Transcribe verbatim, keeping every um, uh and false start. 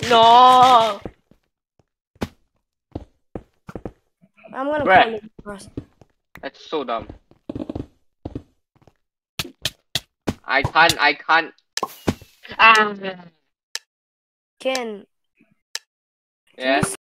No. I'm gonna Bruh. call you first. That's so dumb. I can't. I can't. Ah. Ken, can Yeah. you